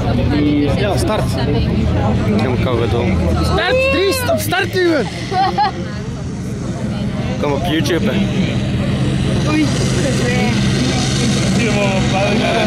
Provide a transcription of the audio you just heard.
Ja, start. Ik kan het doen. Start, Dries, op start duwen. Kom op YouTube. Hè. Oei, dat is